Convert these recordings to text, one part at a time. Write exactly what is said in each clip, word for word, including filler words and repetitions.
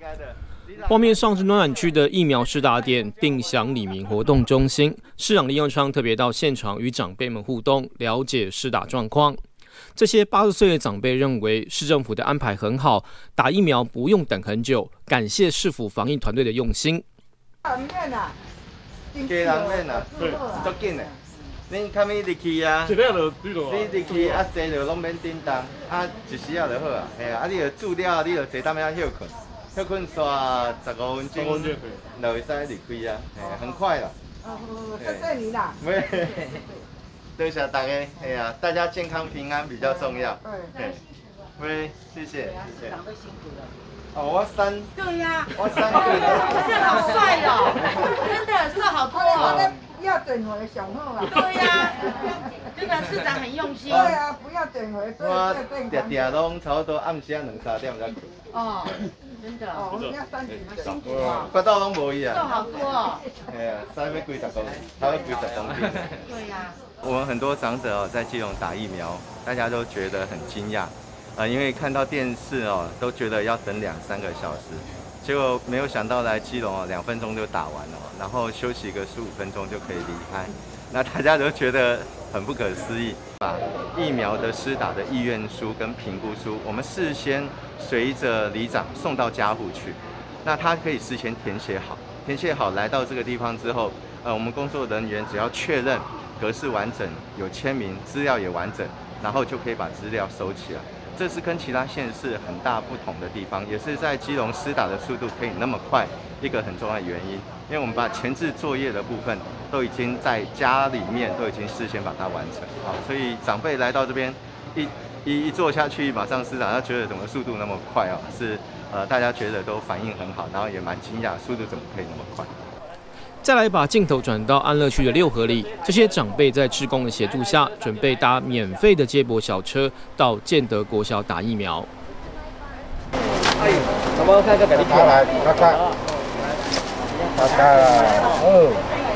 画面上是暖暖区的疫苗施打点定祥里民活动中心，市长林右昌特别到现场与长辈们互动，了解施打状况。这些八十岁的长辈认为市政府的安排很好，打疫苗不用等很久，感谢市府防疫团队的用心。 唔免啊， 家人免啊，足紧的。恁较咪入去啊， 一了就你就你入去啊，坐就拢免叮当，啊一时啊就好啊。嘿啊，啊你就注了，你就坐踮遐休困，休困煞十五分钟，就会使离开啊，嘿，很快啦。 哦，谢谢你啦。 喂，多谢大家，嘿啊，大家健康平安比较重要。对，喂，谢谢，谢谢。长辈辛苦了。哦，我三。 对呀。 我三个。 这样好帅哦，真的瘦好多哦。要整回上好啦。对呀，这个市长很用心。对啊，不要整回。 我定定拢差不多暗时啊两三点才去。 哦，真的。哦，我们要三点辛苦哦。骨头拢无伊啊。 瘦好多哦。 哎呀，三要几十公斤，差要几十公斤。 对呀。 我们很多长者哦，在基隆打疫苗，大家都觉得很惊讶，呃，因为看到电视哦，都觉得要等两三个小时。结果没有想到来基隆哦，两分钟就打完了，然后休息个十五分钟就可以离开。那大家都觉得很不可思议，把疫苗的施打的意愿书跟评估书，我们事先随着里长送到家户去，那他可以事先填写好，填写好来到这个地方之后，呃，我们工作人员只要确认格式完整，有签名，资料也完整，然后就可以把资料收起来。这是跟其他县市很大不同的地方，也是在基隆施打的速度可以那么快一个很重要的原因。因为我们把前置作业的部分都已经在家里面都已经事先把它完成，好，所以长辈来到这边一一一坐下去，马上施打，他觉得怎么速度那么快啊？是呃大家觉得都反应很好，然后也蛮惊讶，速度怎么可以那么快？ 再来把镜头转到安乐区的六合里，这些长辈在志工的协助下，准备搭免费的接驳小车到建德国小打疫苗。 哎，我们看个给你看来，看看，看看，哦。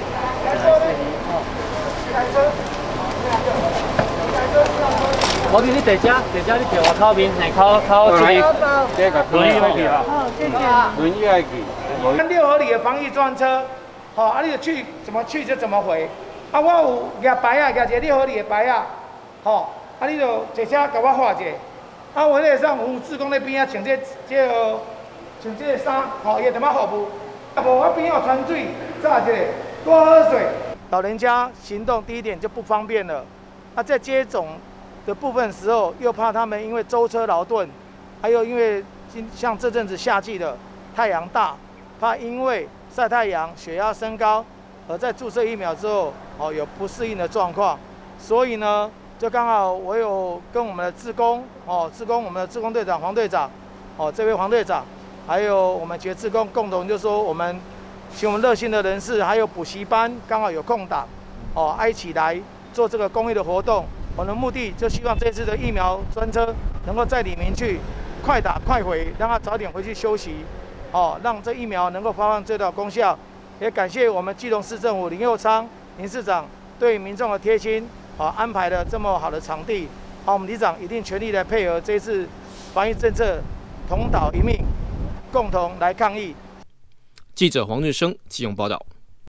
我给你坐车，坐车你坐外口边，内口口这里，这个轮椅来去啊，轮椅来去。 跟六合里的防疫专车。好、哦，啊，你就去怎么去就怎么回。啊，我有夹牌啊，夹一个六合里的牌啊。好、哦，啊，你就坐车甲我画一下。啊，我那上有志工那边啊，穿这这个穿这个衫，好、哦，也怎么服务。啊，无我边有泉水，炸一个，多喝水。老人家行动第一点就不方便了。啊，在接种的部分时候，又怕他们因为舟车劳顿，还有因为像这阵子夏季的太阳大，怕因为晒太阳，血压升高，而在注射疫苗之后，哦，有不适应的状况，所以呢，就刚好我有跟我们的志工，哦，志工我们的志工队长黄队长，哦，这位黄队长，还有我们几个志工共同就说，我们请我们热心的人士，还有补习班刚好有空档，哦，一起来做这个公益的活动。我们的目的就希望这次的疫苗专车能够在里面去快打快回，让他早点回去休息。哦，让这疫苗能够发挥最大的功效，也感谢我们基隆市政府林右昌林市长对民众的贴心，好、哦、安排了这么好的场地，好、哦，我们里长一定全力来配合这次防疫政策，同岛一命，共同来抗疫。 记者黄日升基隆报道。